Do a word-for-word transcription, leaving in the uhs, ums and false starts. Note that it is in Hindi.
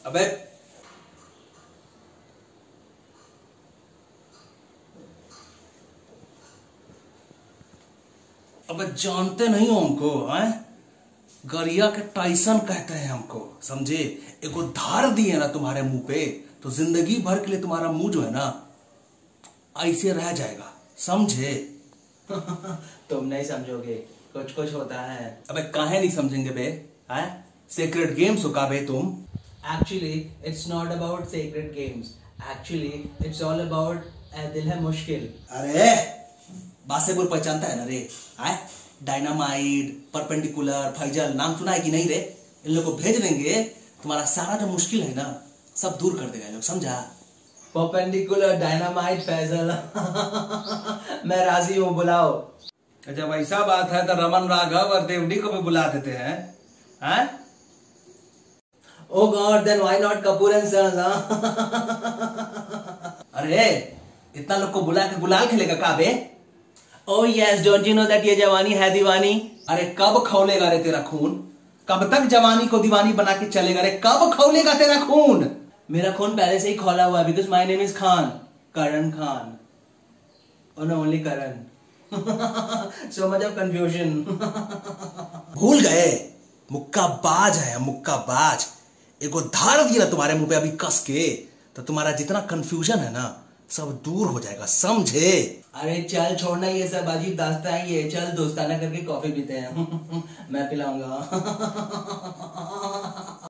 अबे अबे जानते नहीं हो हमको, हैं? गरिया के टाइसन कहते हैं हमको, समझे? एगो धार दिए ना तुम्हारे मुंह पे तो जिंदगी भर के लिए तुम्हारा मुंह जो है ना ऐसे रह जाएगा, समझे? तुम नहीं समझोगे, कुछ कुछ होता है। अबे काहे नहीं समझेंगे बे? हैं? सेक्रेट गेम्स हो का बे तुम? Actually, it's not about sacred games. Actually, it's all about ए दिल है मुश्किल। अरे बासेपुर पहचानता है ना रे? हैं? डायनामाइट, परपेंडिकुलर, फैजल नाम सुना है कि नहीं रे? इन लोगों को भेज देंगे, तुम्हारा सारा जो मुश्किल है ना सब दूर कर देगा लोग, समझा? परपेंडिकुलर, डायनामाइट, फैजल मैं राजी हूँ, बुलाओ। जब ऐसा बात है तो रमन राघव और देवडी को भी बुला देते हैं, हैं? Oh God, then why not Kapoor and Sons? अरे इतना लोग को बुला के गुलाल खेलेगा का बे? Oh yes, don't you know that ये जवानी है दीवानी? अरे कब खौलेगा रे तेरा खून? कब तक जवानी को दीवानी बना के चलेगा रे? कब खौलेगा तेरा खून? मेरा खून पहले से ही खौला हुआ है, because my name is Khan, Karan Khan. Oh no, only Karan. So much of confusion. भूल गए? मुक्का बाज है, मुक्का बाज। एगो धार दिया ना तुम्हारे मुंह पे अभी कस के तो तुम्हारा जितना कंफ्यूजन है ना सब दूर हो जाएगा, समझे? अरे चल छोड़ना ये सब अजीब दास्तां है, ये चल दोस्ताना करके कॉफी पीते हैं। मैं पिलाऊंगा।